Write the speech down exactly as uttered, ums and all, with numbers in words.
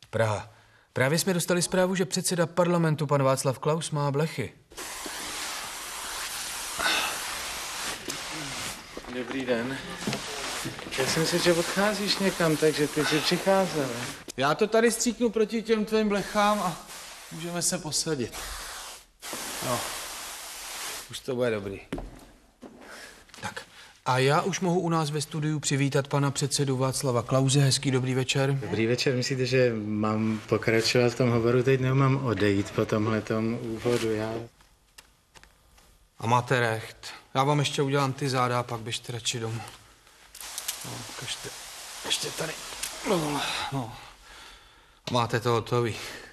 Praha. Právě jsme dostali zprávu, že předseda parlamentu pan Václav Klaus má blechy. Dobrý den. Já jsem si, že odcházíš někam, takže ty jsi přicházel. Já to tady stříknu proti těm tvým blechám a můžeme se posadit. No, už to bude dobrý. Tak. A já už mohu u nás ve studiu přivítat pana předsedu Václava Klause. Hezký dobrý večer. Dobrý večer. Myslíte, že mám pokračovat v tom hovoru teď, nebo mám odejít po tomhletom úvodu? Já... A máte recht. Já vám ještě udělám ty záda a pak běžte radši domů. No, kažte. Ještě tady. No, no. A máte to hotový.